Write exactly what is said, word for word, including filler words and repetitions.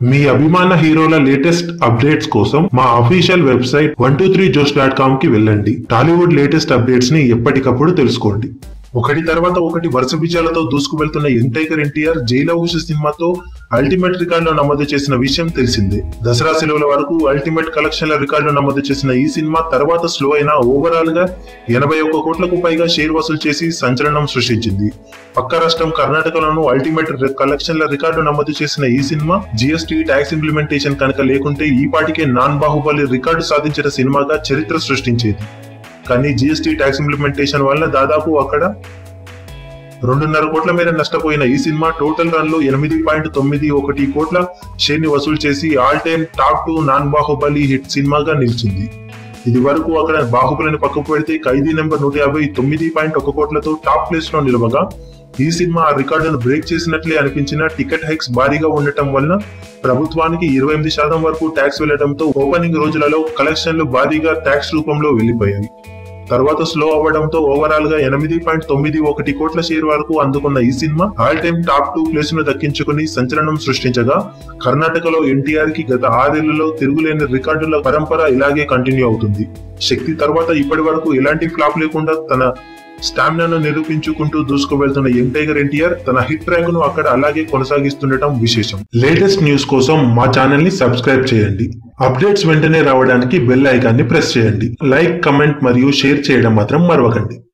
మీ అభిమాన హీరోల latest updates కోసం మా official website one two three josh dot com కి వెళ్ళండి. టాలీవుడ్ లేటెస్ట్ అప్డేట్స్ ని ఎప్పటికప్పుడు తెలుసుకోండి. ఒకటి తర్వాత ఒకటి వరుస విజయాలతో దూసుకు వెళ్తున్న యంగ్ టైగర్ ఎన్టీఆర్ జైలవకుశ సినిమాతో అల్టిమేట్ రికార్డులో నమోదు చేసిన విషయం తెలిసిందే. దసరా సెలవుల వరకు అల్టిమేట్ కలెక్షన్ల రికార్డులో నమోదు చేసిన ఈ సినిమా తర్వాత స్లో అయినా ఓవరాల్ గా ఎనభై ఒక్క కోట్లకు పైగా షేర్ వసూలు చేసి సంచలనం సృష్టించింది. పక్క రాష్ట్రం కర్ణాటకలోనూ అల్టిమేట్ కలెక్షన్ల రికార్డు నమోదు చేసిన ఈ సినిమా జిఎస్టీ ట్యాక్స్ ఇంప్లిమెంటేషన్ కనుక లేకుంటే ఈ పాటికే నాన్ బాహుబలి రికార్డు సాధించిన సినిమాగా చరిత్ర సృష్టించేది. కానీ జిఎస్టీ ట్యాక్స్ ఇంప్లిమెంటేషన్ వల్ల దాదాపు అక్కడ రెండున్నర కోట్ల మేర నష్టపోయిన ఈ సినిమా టోటల్ రన్ లో ఎనిమిది పాయింట్ తొమ్మిది ఒకటి కోట్ల షేర్ ని వసూలు చేసి all time top two non Baahubali hit సినిమాగా నిలిచింది. ఇది వరకు అక్కడ బాహుబలిని పక్కకు పెడితే ఖైదీ నెంబర్ నూట యాభై తొమ్మిది పాయింట్ ఒక కోట్లతో టాప్ ప్లేస్ లో నిలవగా ఈ సినిమా ఆ రికార్డును బ్రేక్ చేసినట్లే అనిపించిన టికెట్ హైక్స్ భారీగా ఉండటం వలన ప్రభుత్వానికి ఇరవై ఎనిమిది శాతం వరకు ట్యాక్స్ వెళ్లడంతో ఓపెనింగ్ రోజులలో కలెక్షన్లు భారీగా ట్యాక్స్ రూపంలో వెళ్లిపోయాయి. తర్వాత స్లో అవ్వడంతో ఓవరాల్ గా ఎనిమిది పాయింట్ తొమ్మిది ఒకటి కోట్ల షేర్ వరకు అందుకున్న ఈ cinema all time top two place ను దక్కించుకుని సంచలనం సృష్టించగా కర్ణాటకలో ఎన్టీఆర్ కి గత ఆరేళ్లలో తిరుగులేని రికార్డుల పరంపర ఇలాగే కంటిన్యూ అవుతుంది. శక్తి తర్వాత ఇప్పటి వరకు ఎలాంటి ఫ్లాప్ లేకుండా తన స్టామినాను నిరూపించుకుంటూ దూసుకు వెళ్తున్న యంగ్ టైగర్ ఎన్టీఆర్ తన హిట్ ట్రాక్ ను అక్కడ అలాగే కొనసాగిస్తుండటం విశేషం. లేటెస్ట్ న్యూస్ కోసం మా ఛానల్ ని సబ్స్క్రైబ్ చేయండి. అప్డేట్స్ వెంటనే రావడానికి బెల్ ఐకాన్ ని ప్రెస్ చేయండి. లైక్, కమెంట్ మరియు షేర్ చేయడం మాత్రం మరవకండి.